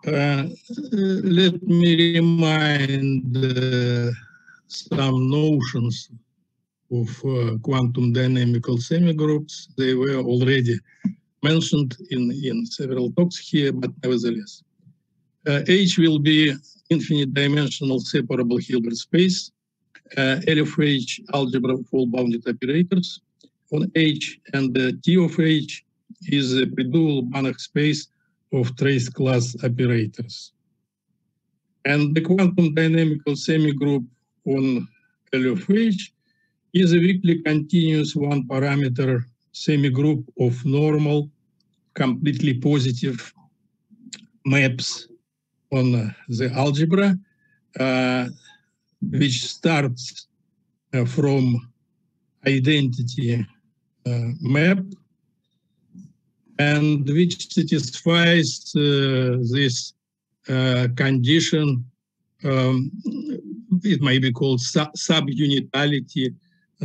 Let me remind some notions of quantum dynamical semigroups. They were already mentioned in several talks here, but nevertheless. H will be infinite dimensional separable Hilbert space. L of H algebra of all bounded operators on H, and T of H is a predual Banach space of trace class operators. And the quantum dynamical semigroup on L of H is a weakly continuous one parameter semigroup of normal, completely positive maps on the algebra, which starts from identity map and which satisfies this condition. It may be called subunitality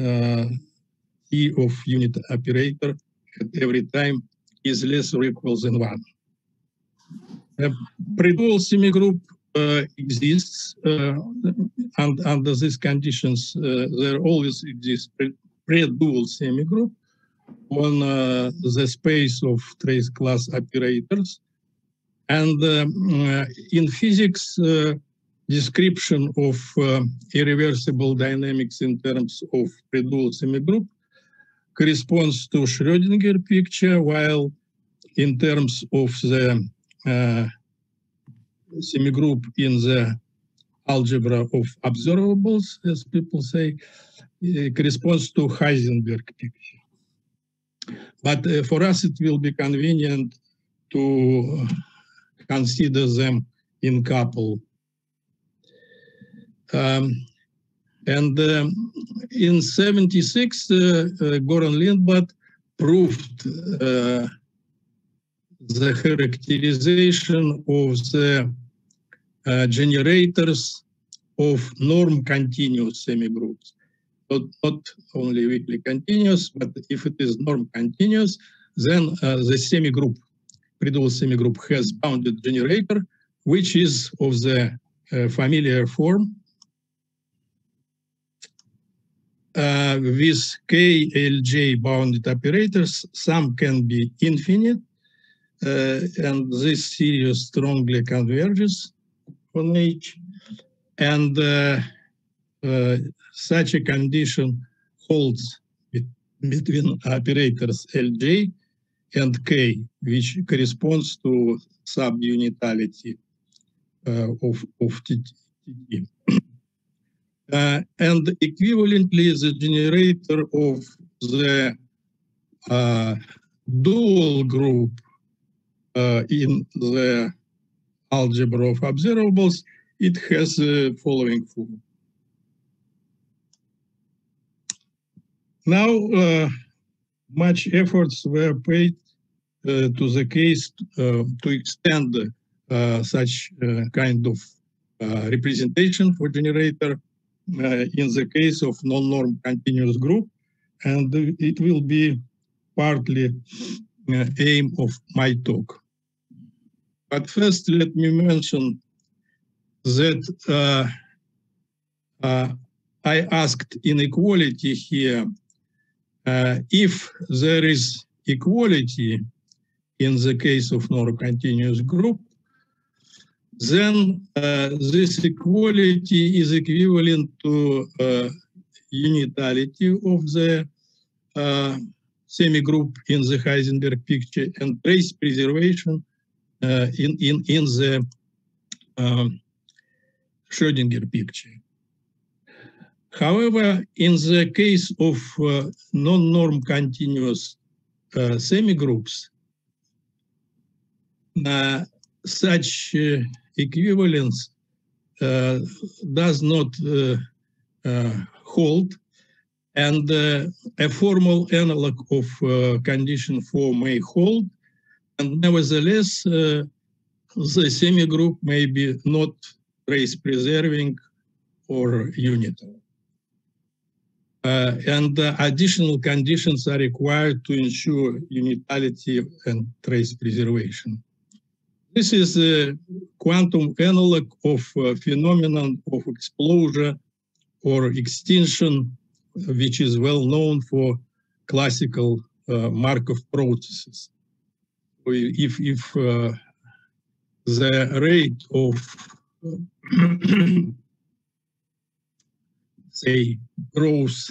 T of unit operator at every time is less or equal than 1. A predual semigroup exists, and under these conditions, there always exists predual semigroup on the space of trace class operators. And in physics, description of irreversible dynamics in terms of predual semigroup corresponds to Schrödinger picture, while in terms of the semigroup in the algebra of observables, as people say, it corresponds to Heisenberg picture. But for us, it will be convenient to consider them in couple. And in 76, Goran Lindblad proved the characterization of the generators of norm continuous semigroups. Not only weakly continuous, but if it is norm continuous, then the semigroup, predual semigroup, has bounded generator, which is of the familiar form with K, Lj bounded operators. Some can be infinite, and this series strongly converges on H. And such a condition holds between operators Lj and K, which corresponds to subunitality of Tt. And equivalently, the generator of the dual group in the algebra of observables, it has the following form. Now, much efforts were paid to the case to extend such kind of representation for generator in the case of non-norm continuous group, and it will be partly aim of my talk. But first, let me mention that I asked inequality here. If there is equality in the case of norm-continuous group, then this equality is equivalent to unitality of the semigroup in the Heisenberg picture and trace preservation in the Schrödinger picture. However, in the case of non-norm continuous semigroups, such equivalence does not hold, and a formal analog of condition 4 may hold, and nevertheless, the semigroup may be not trace preserving or unital. And additional conditions are required to ensure unitality and trace preservation. This is a quantum analog of phenomenon of explosion or extinction, which is well known for classical Markov processes. If the rate of say growth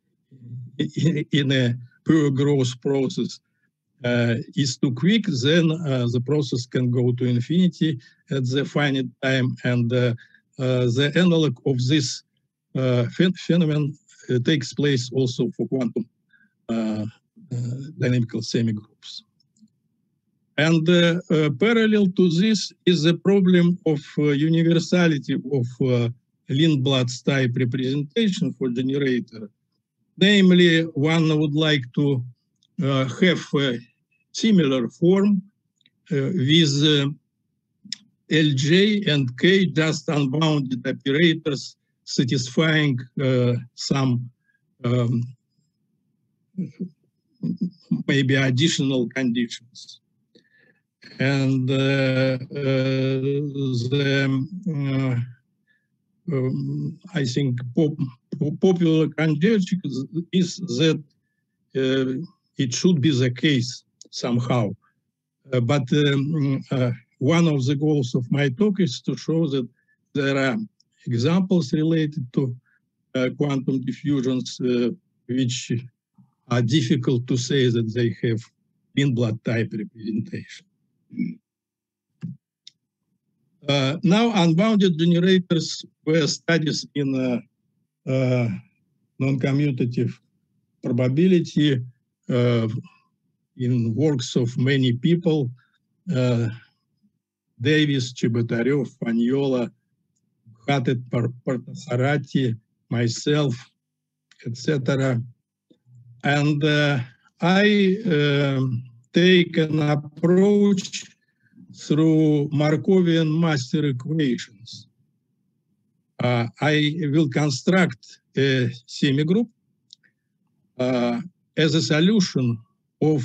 in a pure growth process is too quick, then the process can go to infinity at the finite time, and the analog of this phenomenon takes place also for quantum dynamical semigroups. And parallel to this is the problem of universality of Lindblad's type representation for generator. Namely, one would like to have a similar form with Lj and K just unbounded operators satisfying some maybe additional conditions. And I think popular conjecture is that it should be the case somehow. But one of the goals of my talk is to show that there are examples related to quantum diffusions which are difficult to say that they have Lindblad type representation. Now, unbounded generators were studied in non-commutative probability in works of many people, Davis, Chebotarev, Fagnola, Khatet, Partasarati, myself, etc. And I take an approach through Markovian master equations. I will construct a semigroup as a solution of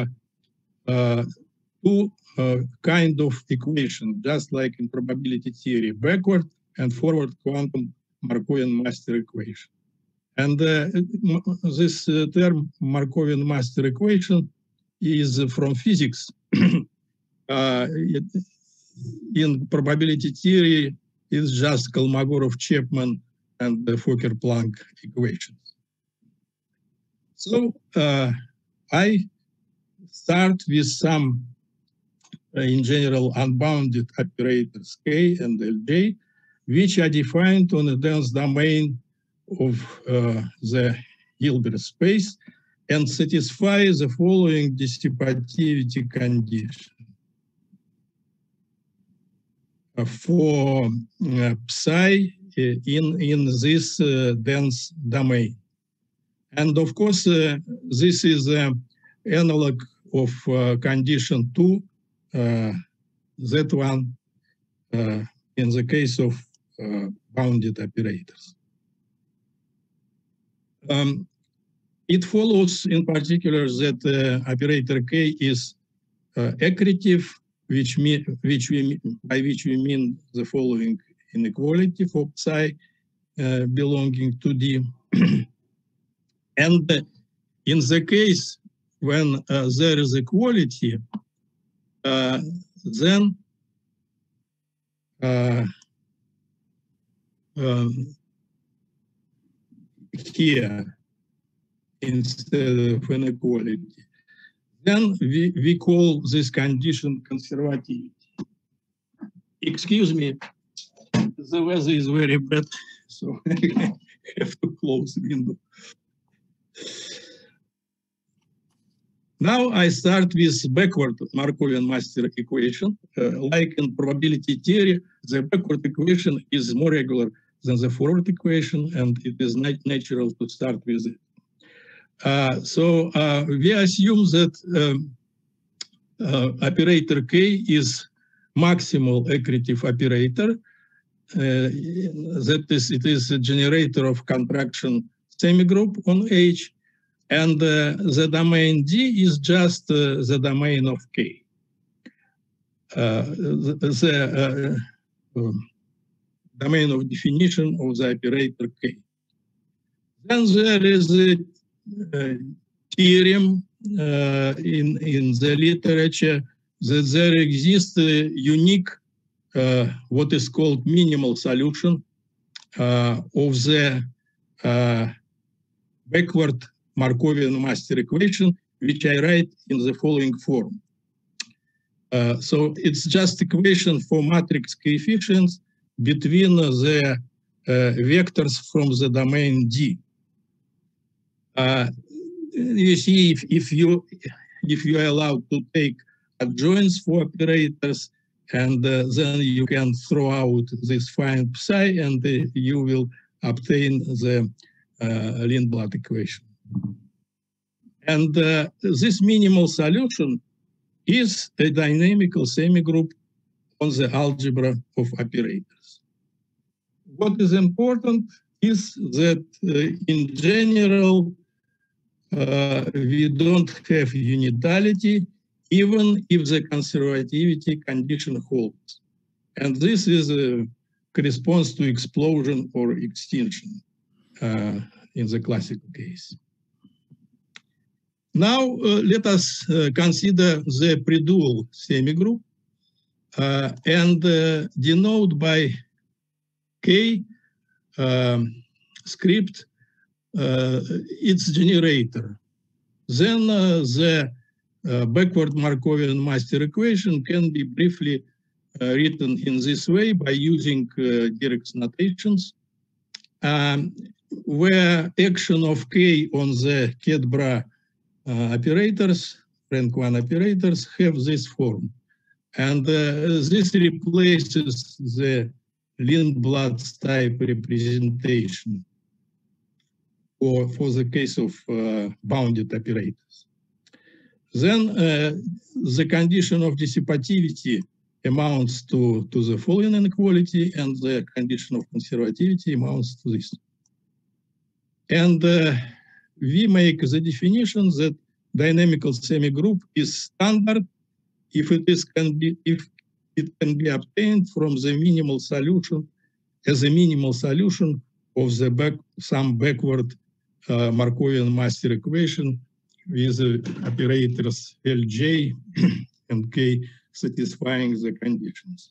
two kind of equation, just like in probability theory, backward and forward quantum Markovian master equation. And this term Markovian master equation is from physics. In probability theory, it's just Kolmogorov-Chapman and the Fokker-Planck equations. So I start with some, in general, unbounded operators K and Lj, which are defined on a dense domain of the Hilbert space and satisfy the following dissipativity condition. For psi in this dense domain. And of course, this is an analog of condition 2, Z1, in the case of bounded operators. It follows in particular that operator K is accretive, by which we mean the following inequality for psi belonging to D. And in the case when there is equality, then here, instead of inequality, then we call this condition conservativity. Excuse me, the weather is very bad, so I have to close the window. Now I start with backward Markovian master equation. Like in probability theory, the backward equation is more regular than the forward equation, and it is natural to start with it. So we assume that operator K is maximal accretive operator. That is, it is a generator of contraction semigroup on H, and the domain D is just the domain of K. the domain of definition of the operator K. Then there is a theorem in the literature that there exists a unique, what is called minimal solution of the backward Markovian master equation, which I write in the following form. So it's just equation for matrix coefficients between the vectors from the domain D. You see, if you are allowed to take adjoints for operators, and then you can throw out this find psi, and you will obtain the Lindblad equation. And this minimal solution is a dynamical semigroup on the algebra of operators. What is important is that in general, we don't have unitality, even if the conservativity condition holds. And this is corresponds to explosion or extinction in the classical case. Now, let us consider the predual semigroup and denote by K script its generator. Then the backward Markovian master equation can be briefly written in this way by using Dirac's notations, where action of K on the Ket-Bra operators, rank 1 operators, have this form. And this replaces the Lindblad type representation for the case of bounded operators. Then the condition of dissipativity amounts to the following inequality, and the condition of conservativity amounts to this. And we make the definition that dynamical semigroup is standard if it can be obtained from the minimal solution as a minimal solution of the some backward Markovian master equation with operators Lj and K satisfying the conditions.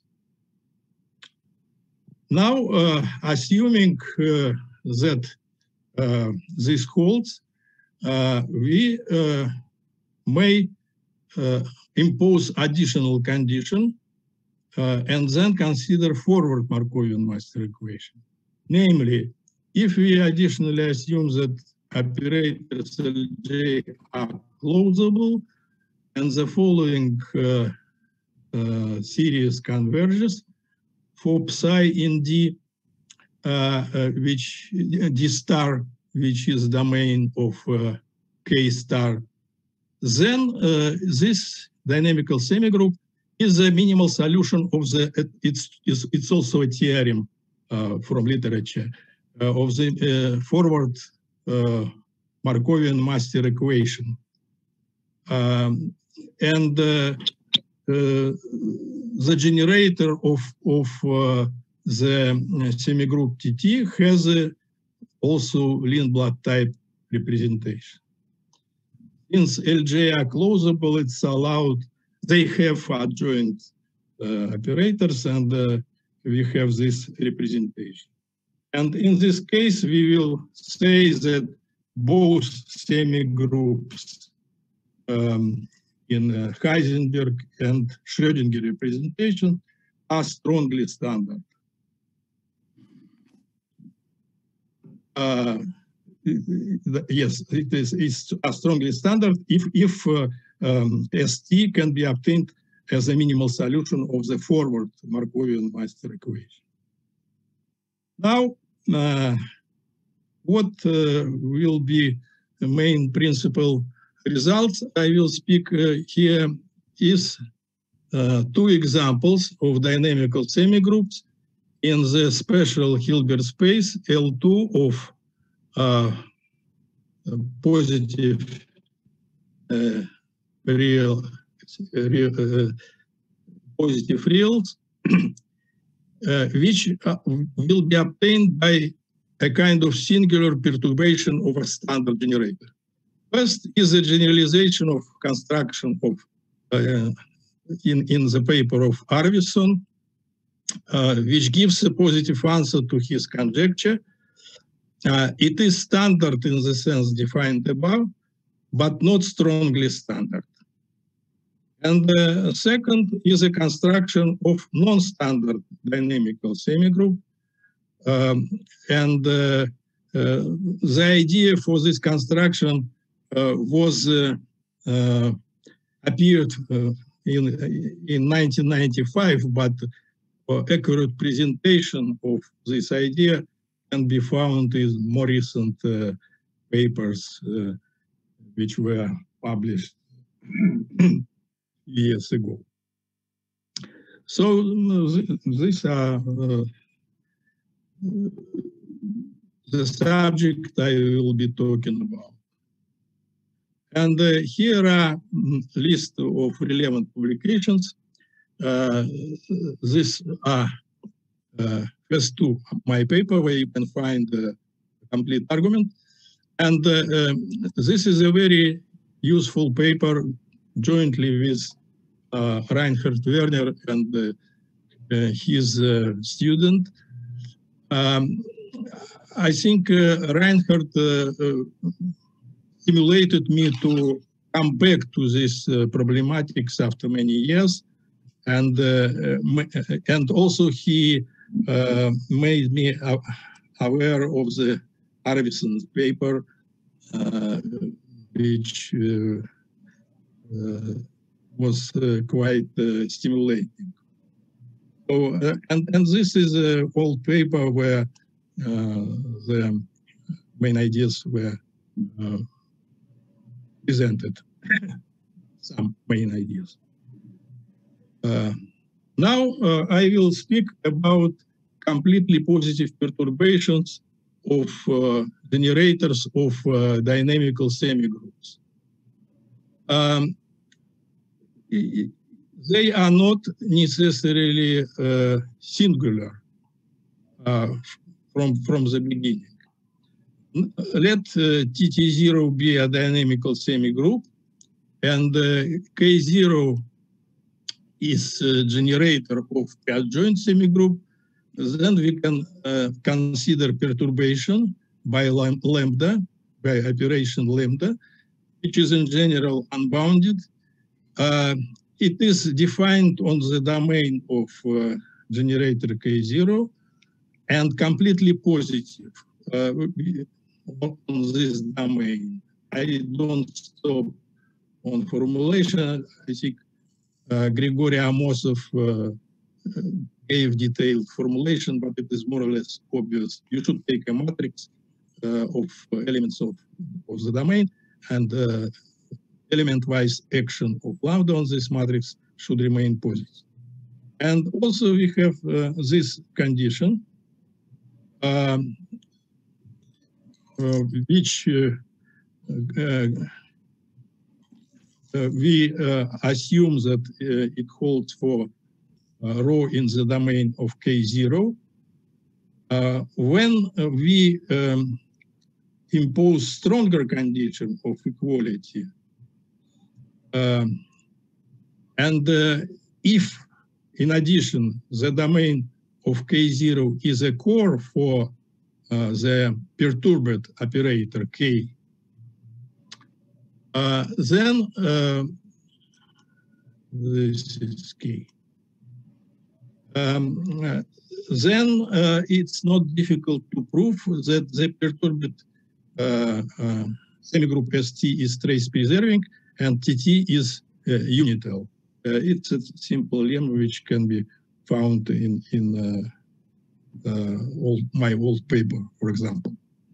Now, assuming that this holds, we may impose additional condition and then consider forward Markovian master equation. Namely, if we additionally assume that operators Lj are closable and the following series converges for psi in D, which D star, which is domain of K star, then this dynamical semigroup is a minimal solution of the, it's also a theorem from literature of the forward Markovian master equation. And the generator of the semigroup TT has also Lindblad type representation. Since Lj are closable, it's allowed, they have adjoint operators, and we have this representation. And in this case, we will say that both semigroups in Heisenberg and Schrödinger representation are strongly standard. Yes, it is a strongly standard if ST can be obtained as a minimal solution of the forward Markovian master equation. Now, what will be the main principal results I will speak here is two examples of dynamical semigroups in the special Hilbert space L2 of positive real positive reals, which will be obtained by a kind of singular perturbation of a standard generator. First is the generalization of construction of in the paper of Arvidsson, which gives a positive answer to his conjecture. It is standard in the sense defined above, but not strongly standard. And second is a construction of non-standard dynamical semigroup. The idea for this construction was appeared in 1995, but accurate presentation of this idea can be found in more recent papers which were published years ago. So these are the subject I will be talking about. And here are list of relevant publications. These are first two my paper where you can find the complete argument. And this is a very useful paper jointly with Reinhard Werner and his student. I think Reinhard stimulated me to come back to this problematics after many years, and also he made me aware of the Arvidsson paper, which was quite stimulating. So, and this is an old paper where the main ideas were presented, some main ideas. Now I will speak about completely positive perturbations of generators of dynamical semigroups. They are not necessarily singular from the beginning. Let TT0 be a dynamical semigroup, and K0 is a generator of adjoint semigroup. Then we can consider perturbation by lambda, by operation lambda, which is in general unbounded. It is defined on the domain of generator K0 and completely positive on this domain. I don't stop on formulation. I think Grigory Amosov gave detailed formulation, but it is more or less obvious. You should take a matrix of elements of the domain, and element-wise action of lambda on this matrix should remain positive. And also we have this condition, which we assume that it holds for rho in the domain of K0. When we impose stronger condition of equality, and if, in addition, the domain of K0 is a core for the perturbed operator K, then this is K. Then it's not difficult to prove that the perturbed semigroup ST is trace preserving and TT is unital. It's a simple lemma which can be found in my old paper, for example.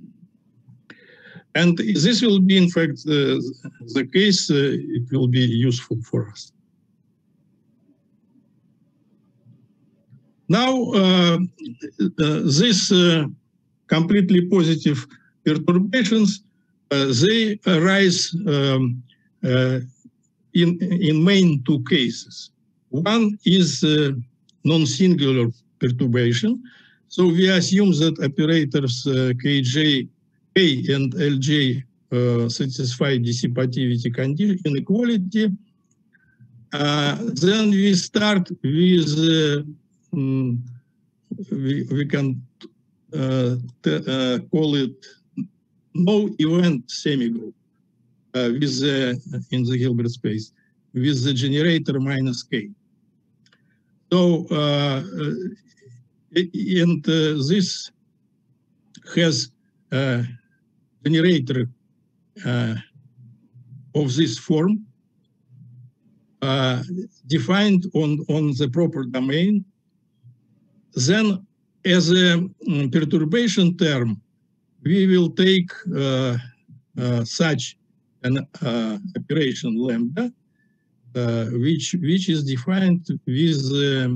And this will be, in fact, the case. It will be useful for us. Now, these completely positive perturbations, they arise in main two cases. One is non-singular perturbation. So we assume that operators Kj, K and Lj satisfy dissipativity condition inequality. Then we start with we can call it no event semigroup with in the Hilbert space with the generator minus K. So and this has generator of this form defined on the proper domain. Then as a perturbation term, we will take such an operation lambda, which is defined with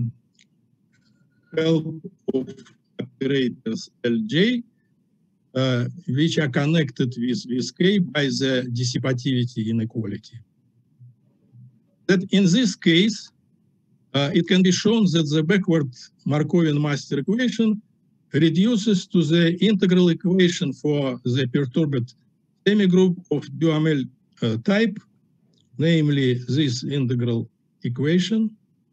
help of operators Lj, which are connected with K by the dissipativity inequality. That in this case, it can be shown that the backward Markovian master equation reduces to the integral equation for the perturbed semigroup of Duhamel type, namely this integral equation.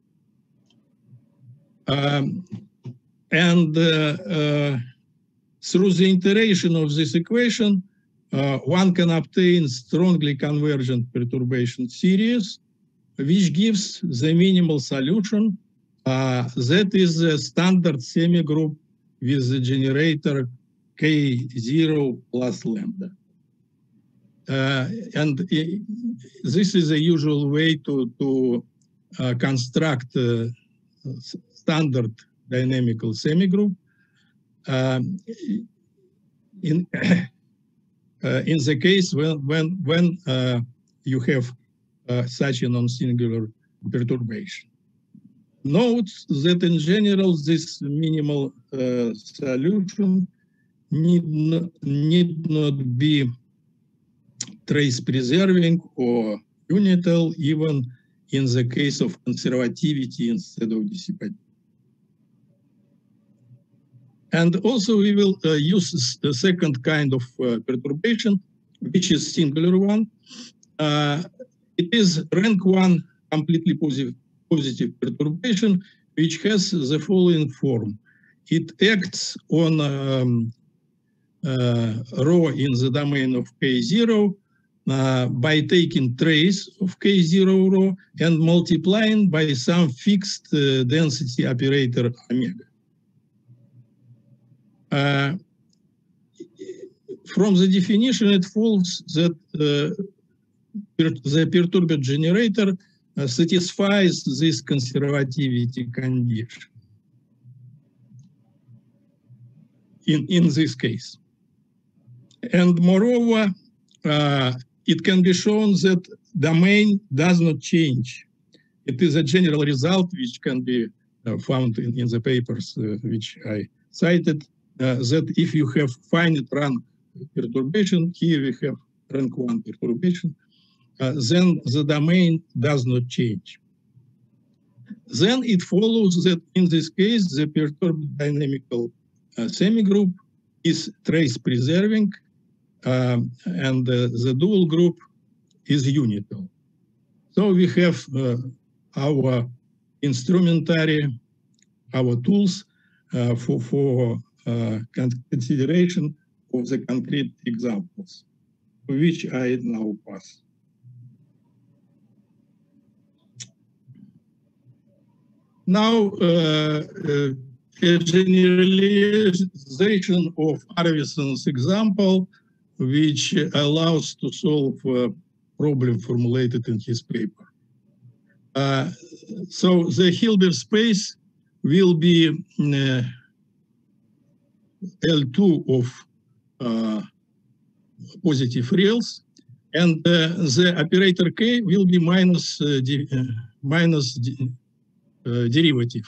And through the iteration of this equation, one can obtain strongly convergent perturbation series, which gives the minimal solution that is the standard semigroup with the generator K0 plus lambda. And this is a usual way to construct standard dynamical semigroup. In the case when you have such a non-singular perturbation. Note that in general this minimal solution need not be trace preserving or unital, even in the case of conservativity instead of dissipativity. And also we will use the second kind of perturbation, which is singular one. It is rank 1 completely positive perturbation, which has the following form. It acts on rho in the domain of K0 by taking trace of K0 rho and multiplying by some fixed density operator omega. From the definition, it follows that the perturbed generator satisfies this conservativity condition in this case. And moreover, it can be shown that domain does not change. It is a general result which can be found in the papers which I cited, that if you have finite rank perturbation, here we have rank 1 perturbation, then the domain does not change. Then it follows that in this case, the perturbed dynamical semigroup is trace preserving, and the dual group is unital. So we have our instrumentary, our tools for consideration of the concrete examples, which I now pass. Now, a generalization of Arvison's example, which allows to solve a problem formulated in his paper. So the Hilbert space will be L2 of positive reals, and the operator K will be minus derivative.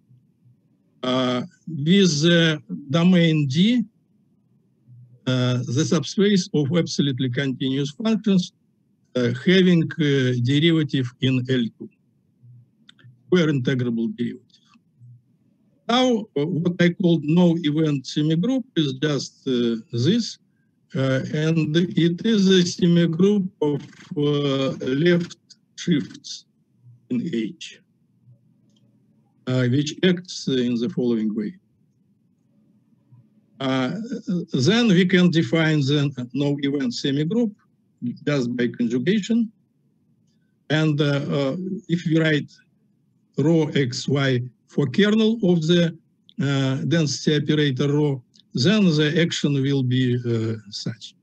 With the domain D, the subspace of absolutely continuous functions having derivative in L2. square integrable derivative. Now, what I called no-event semigroup is just this, and it is a semigroup of left shifts in H, which acts in the following way. Then we can define the no-event semigroup just by conjugation. And if we write rho xy for kernel of the density operator rho, then the action will be such.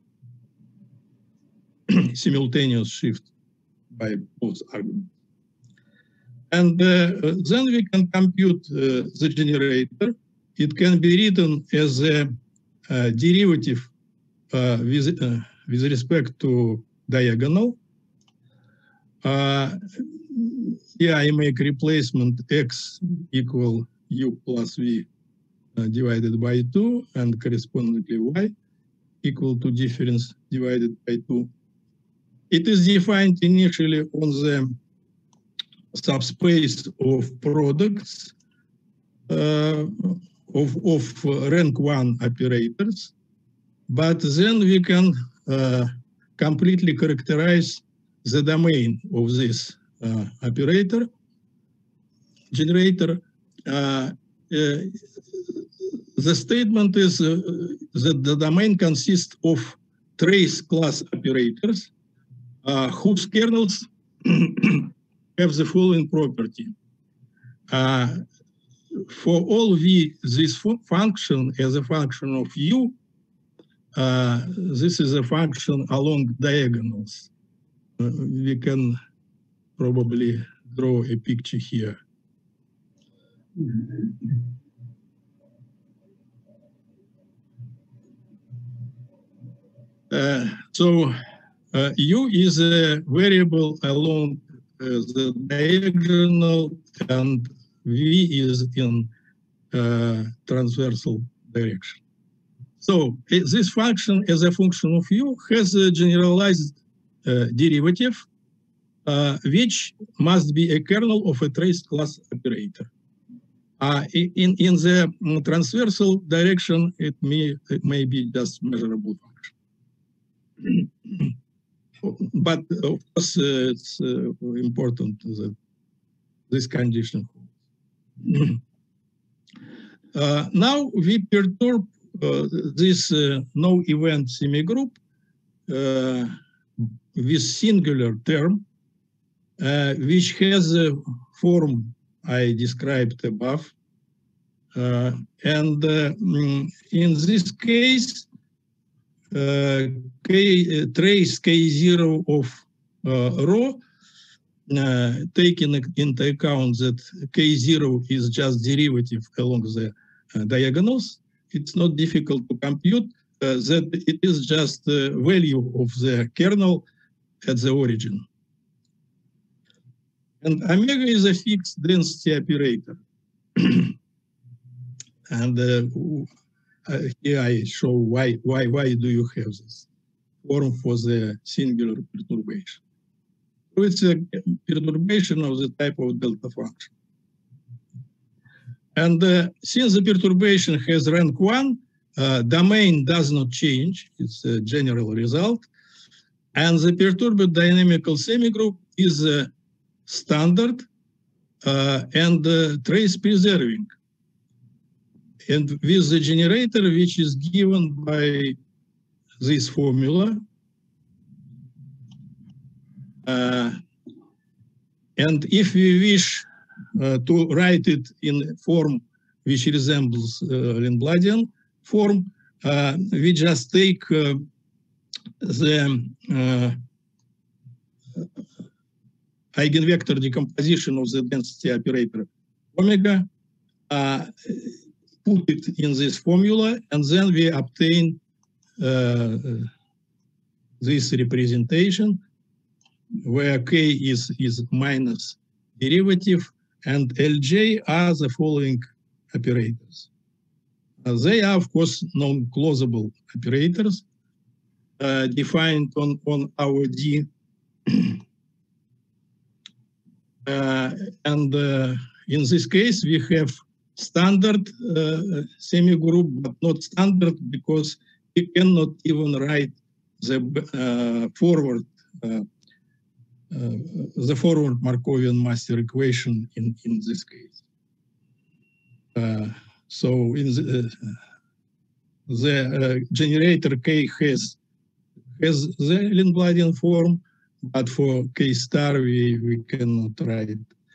Simultaneous shift by both arguments. And then we can compute the generator. It can be written as a derivative with respect to diagonal. Here I make replacement x equal u plus v divided by 2, and correspondingly y equal to difference divided by 2. It is defined initially on the subspace of products of rank 1 operators, but then we can completely characterize the domain of this operator generator. The statement is that the domain consists of trace class operators whose kernels have the following property. For all v, this function as a function of u, this is a function along diagonals. We can probably draw a picture here. So u is a variable along the diagonal, and v is in transversal direction. So this function as a function of u has a generalized derivative, which must be a kernel of a trace class operator. In the transversal direction, it may be just measurable function. But of course, it's important that this condition holds. Now we perturb this no-event semigroup with singular term, which has a form I described above. And in this case, trace K0 of rho, taking into account that K0 is just derivative along the diagonals, it's not difficult to compute that it is just the value of the kernel at the origin. And omega is a fixed density operator. And here I show why do you have this form for the singular perturbation. So it's a perturbation of the type of delta function. And since the perturbation has rank 1, domain does not change. It's a general result. And the perturbed dynamical semigroup is standard and trace preserving. And with the generator, which is given by this formula, and if we wish to write it in form which resembles Lindbladian form, we just take the eigenvector decomposition of the density operator omega, put it in this formula, and then we obtain this representation where k is minus derivative, and Lj are the following operators. They are, of course, non-closable operators defined on our D. and in this case, we have standard semigroup, but not standard because we cannot even write the forward Markovian master equation in this case. So in the generator K has the Lindbladian form, but for K star we cannot write.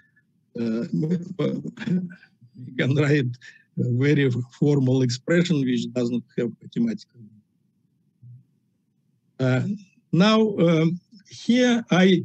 We can write a very formal expression which doesn't have mathematical. Now here I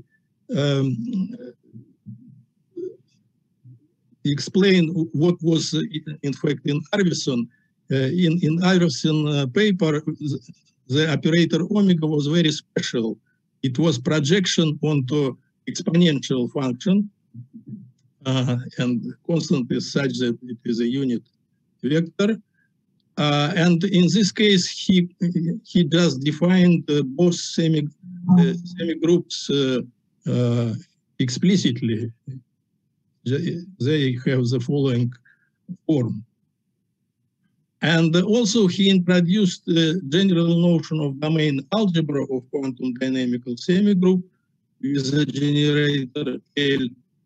explain what was in fact in Arvidsson. In Arvidsson paper, the operator omega was very special. It was projection onto exponential function, and constant is such that it is a unit vector. And in this case, he just defined both semigroups explicitly. They have the following form. And also he introduced the general notion of domain algebra of quantum dynamical semigroup with the generator L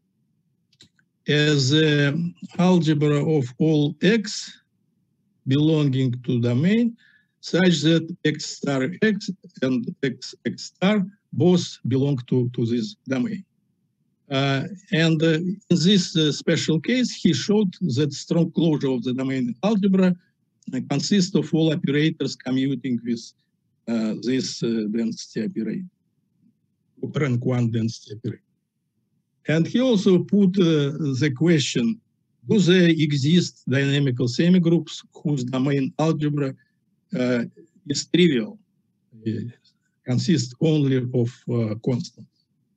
as an algebra of all x belonging to domain such that x star x and x star both belong to this domain. And in this special case, he showed that strong closure of the domain algebra consists of all operators commuting with this density operator, rank 1 density operator. And he also put the question, do there exist dynamical semigroups whose domain algebra is trivial, consists only of constants?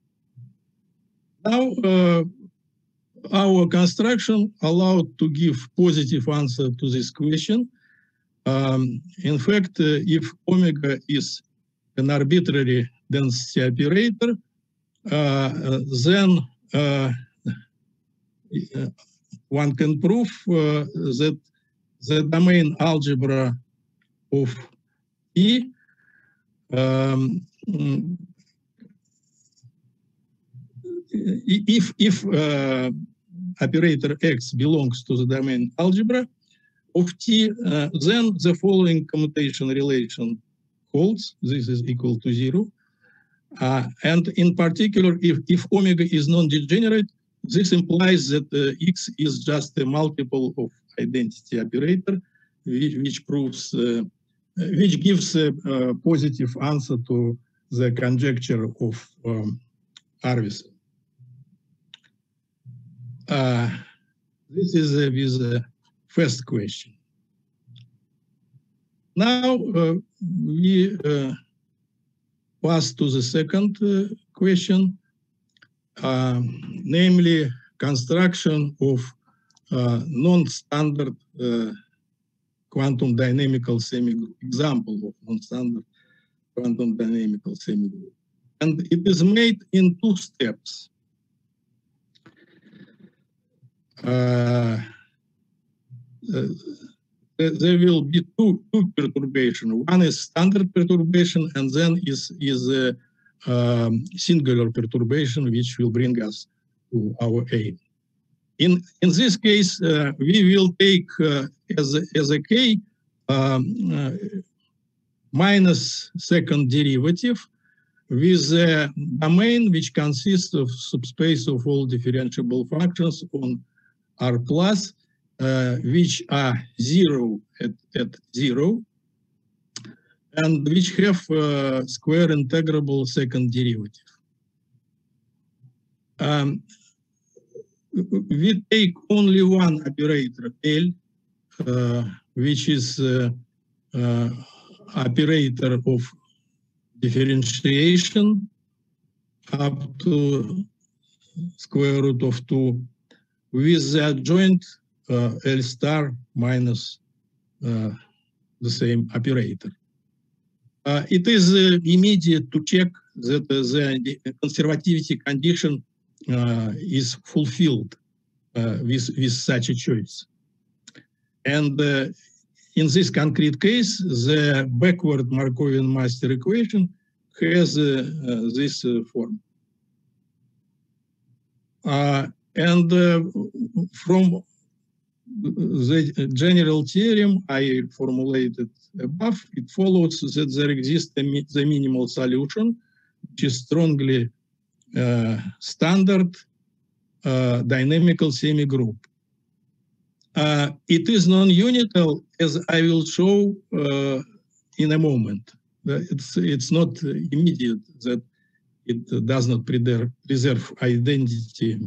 Now, our construction allowed to give positive answer to this question. In fact, if omega is an arbitrary density operator, then one can prove that the domain algebra of E if operator X belongs to the domain algebra of T, then the following commutation relation holds. This is equal to 0. And in particular, if omega is non-degenerate, this implies that X is just a multiple of identity operator, which proves, which gives a positive answer to the conjecture of Arvidsson. This is with the first question. Now we pass to the second question, namely construction of non-standard quantum dynamical semigroup, example of non-standard quantum dynamical semigroup. And it is made in 2 steps. There will be two perturbations. One is standard perturbation, and then is a singular perturbation, which will bring us to our aim. In this case, we will take as a k minus second derivative with a domain which consists of subspace of all differentiable functions on R plus, which are 0 at 0, and which have square integrable second derivative. We take only one operator L, which is operator of differentiation up to square root of 2 with the adjoint L star minus the same operator. It is immediate to check that the conservativity condition is fulfilled with such a choice. And in this concrete case, the backward Markovian master equation has this form. And from the general theorem I formulated above, it follows that there exists the minimal solution, which is strongly standard dynamical semigroup. It is non-unital, as I will show in a moment. It's not immediate that it does not preserve identity.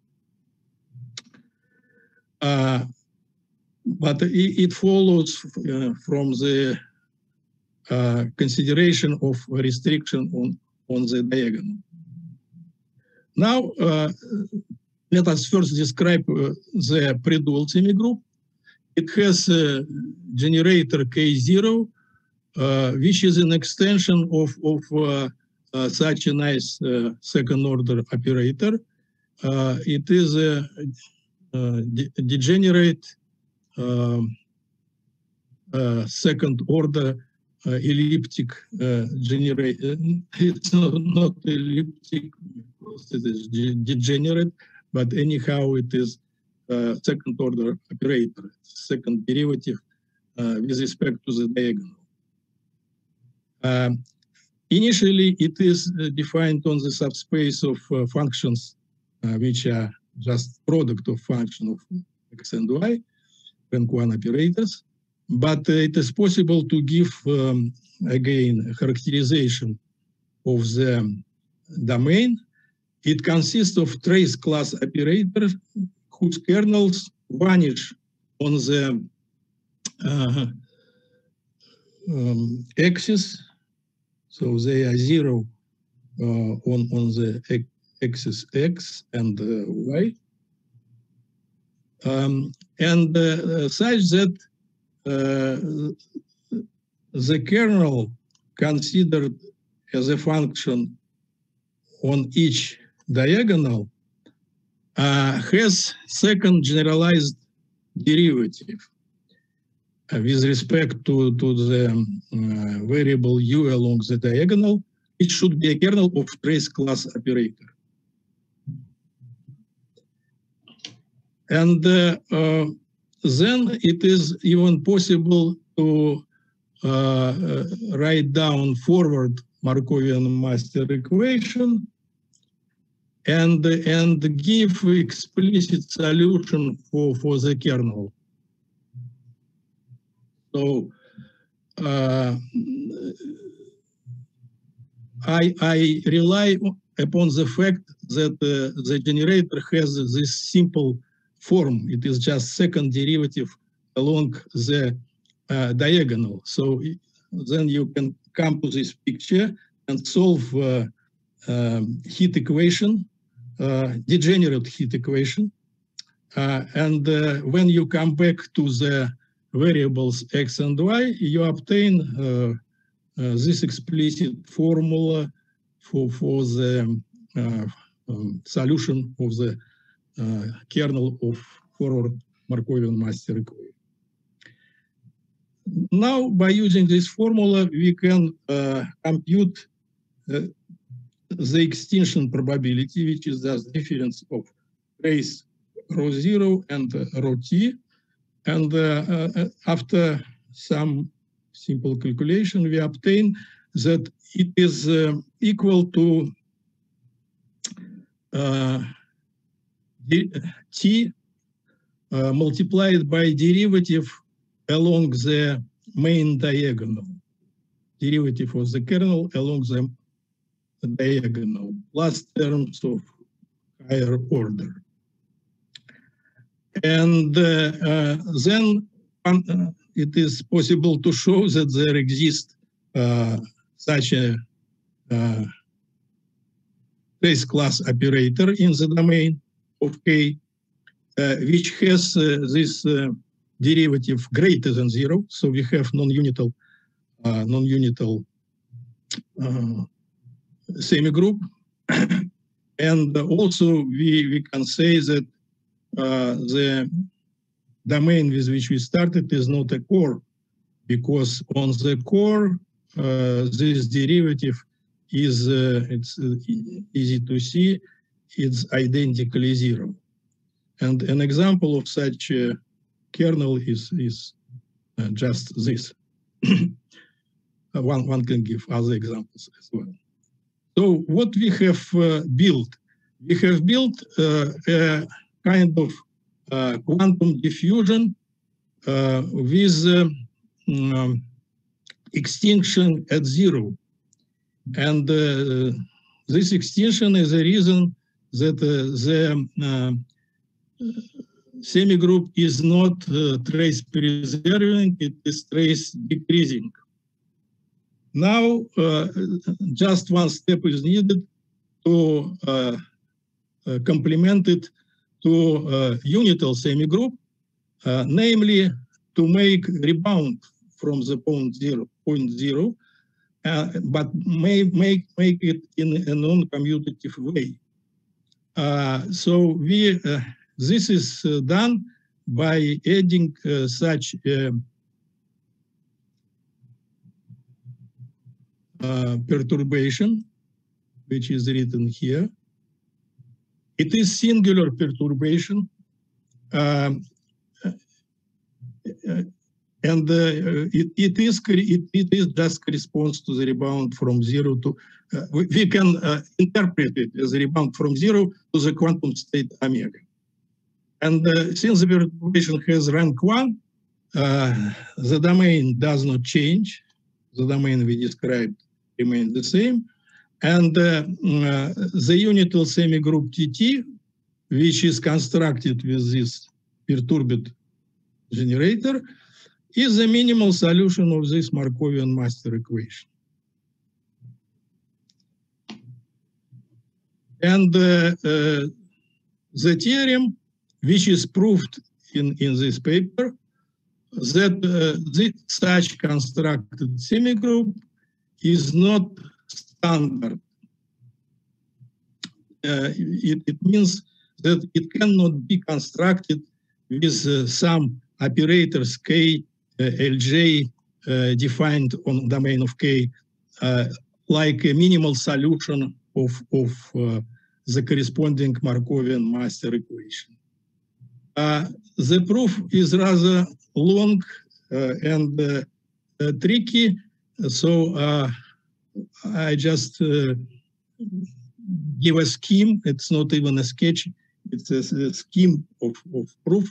But it follows from the consideration of restriction on the diagonal. Now, let us first describe the pre-dual semigroup. It has a generator K0, which is an extension of such a nice second-order operator. It is a degenerate second-order elliptic generator. It's not elliptic, it is degenerate, but anyhow it is second-order operator, second derivative with respect to the diagonal. Initially, it is defined on the subspace of functions which are just product of function of x and y, rank 1 operators. But it is possible to give, again, a characterization of the domain. It consists of trace class operators whose kernels vanish on the axis. So they are 0 on the axis x and y. And such that the kernel considered as a function on each diagonal has second generalized derivative with respect to the variable u along the diagonal. It should be a kernel of trace class operator. And then it is even possible to write down forward Markovian master equation and give explicit solution for the kernel. So I rely upon the fact that the generator has this simple form. It is just second derivative along the diagonal. So then you can come to this picture and solve heat equation, degenerate heat equation. And when you come back to the variables x and y, you obtain this explicit formula for the solution of the kernel of forward Markovian master equation. Now, by using this formula, we can compute the extinction probability, which is the difference of trace rho 0 and rho t. And after some simple calculation, we obtain that it is equal to t multiplied by derivative along the main diagonal, derivative of the kernel along the diagonal, plus terms of higher order. And then it is possible to show that there exists such a trace class operator in the domain of K, which has this derivative greater than 0. So we have non-unital semigroup. And also we can say that the domain with which we started is not a core, because on the core, this derivative is, it's easy to see, it's identically zero. And an example of such a kernel is just this. One can give other examples as well. So what we have built? We have built a kind of quantum diffusion with extinction at zero. And this extinction is the reason that the semigroup is not trace preserving, it is trace decreasing. Now, just one step is needed to complement it to unital semigroup, namely to make rebound from the point zero, but make it in a non-commutative way. So this is done by adding such perturbation, which is written here. It is singular perturbation, and it is just corresponds to the rebound from zero to. We can interpret it as a rebound from zero to the quantum state omega. And since the perturbation has rank 1, the domain does not change. The domain we described remains the same. And the unital semigroup TT, which is constructed with this perturbed generator, is the minimal solution of this Markovian master equation. And the theorem, which is proved in this paper, that such constructed semigroup is not standard. It means that it cannot be constructed with some operators K, Lj defined on domain of K, like a minimal solution of the corresponding Markovian master equation. The proof is rather long and tricky, so I just give a scheme. It's not even a sketch, it's a scheme of proof.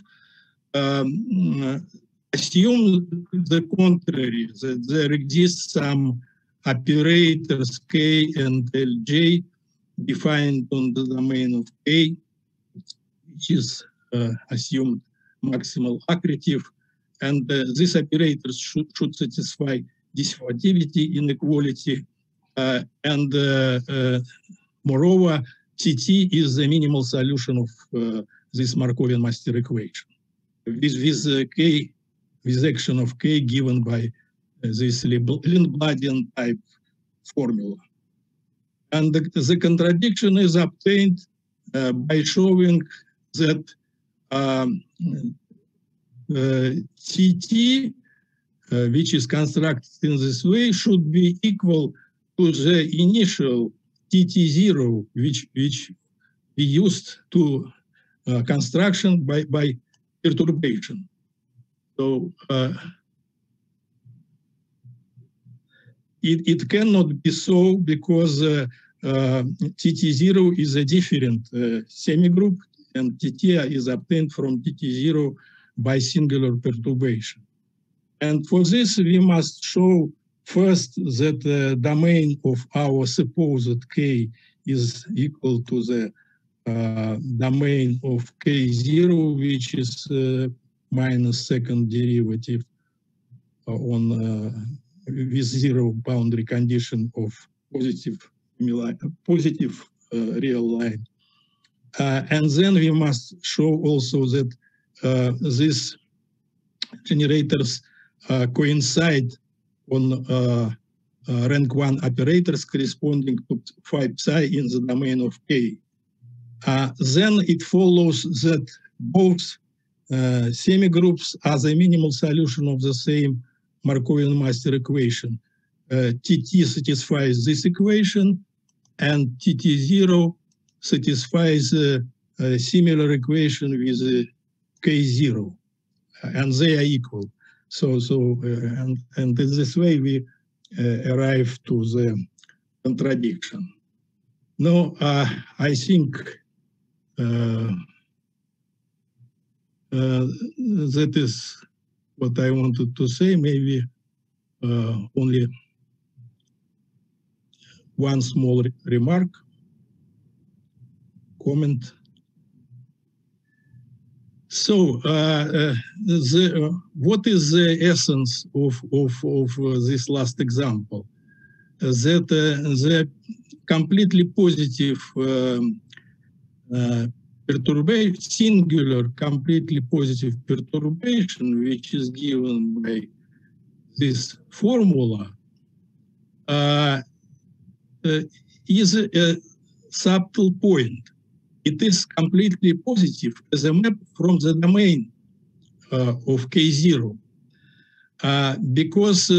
Assume the contrary, that there exists some operators K and Lj defined on the domain of K, which is assumed maximal accretive, and these operators should satisfy diffusibility inequality, and moreover, TT is the minimal solution of this Markovian master equation with action of K given by this Lindbladian type formula. And the contradiction is obtained by showing that TT, which is constructed in this way, should be equal to the initial TT0, which we used to construction by perturbation. So it cannot be so, because TT0 is a different semigroup, and TT is obtained from TT0 by singular perturbation. And for this, we must show first that the domain of our supposed K is equal to the domain of K0, which is minus second derivative on with zero boundary condition of positive real line. And then we must show also that these generators coincide on rank 1 operators corresponding to phi psi in the domain of K. then it follows that both semigroups are the minimal solution of the same Markovian master equation. TT satisfies this equation, and TT0 satisfies a similar equation with K0, and they are equal. And in this way we arrive to the contradiction. Now, I think that is what I wanted to say. Maybe only one small remark, comment. So, what is the essence of this last example? That the completely positive perturbation, singular completely positive perturbation, which is given by this formula, is a subtle point. It is completely positive as a map from the domain of K0, because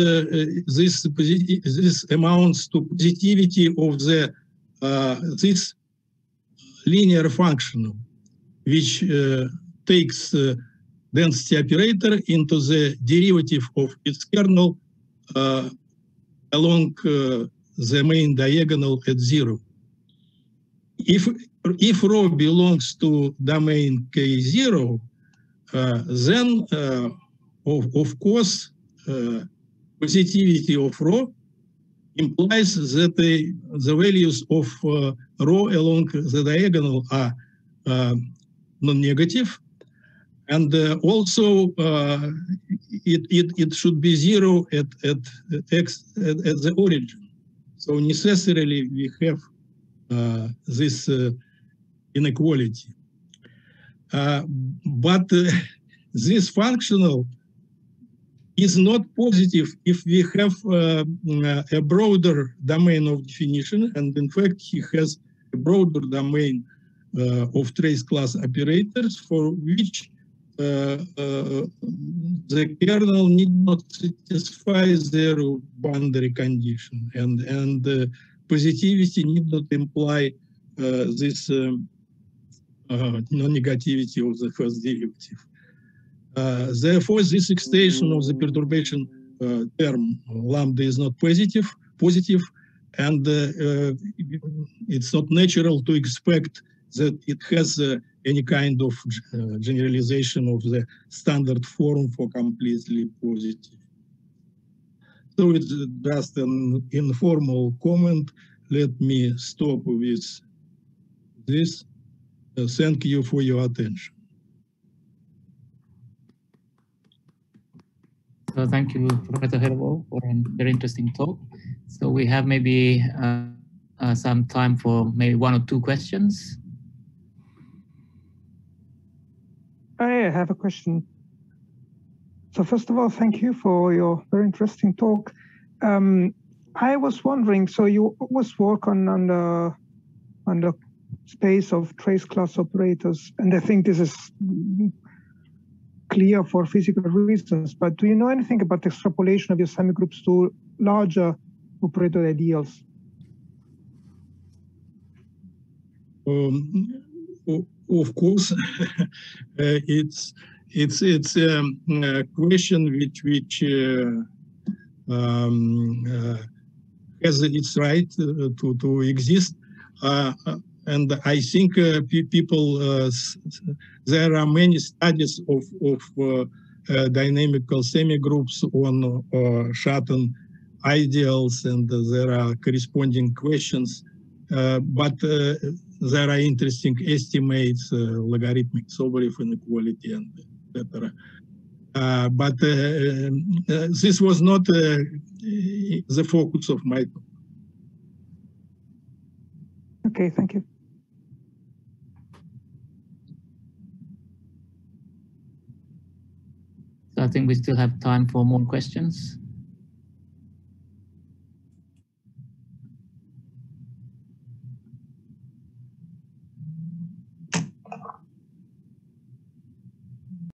this amounts to positivity of the this linear function, which takes density operator into the derivative of its kernel along the main diagonal at 0. If rho belongs to domain K0, then of course positivity of rho implies that the values of rho along the diagonal are non-negative, and also it should be 0 at the origin. So necessarily we have this inequality. But this functional is not positive if we have a broader domain of definition, and in fact he has a broader domain of trace class operators for which the kernel need not satisfy their boundary condition, and positivity need not imply this non-negativity of the first derivative. Therefore, this extension of the perturbation term lambda is not positive, and it's not natural to expect that it has any kind of generalization of the standard form for completely positive. So it's just an informal comment. Let me stop with this. Thank you for your attention. So thank you, Professor Hervo, for a very interesting talk. So we have maybe some time for maybe 1 or 2 questions. I have a question. So first of all, thank you for your very interesting talk. I was wondering, so you always work on the space of trace class operators, and I think this is clear for physical reasons, but do you know anything about the extrapolation of your semigroups to larger operator ideals? Of course, it's a question which has its right to exist, and I think people there are many studies of dynamical semigroups on Schatten ideals, and there are corresponding questions, but there are interesting estimates, logarithmic Sobolev inequality, and etc. But this was not the focus of my talk. Okay, thank you. So I think we still have time for more questions.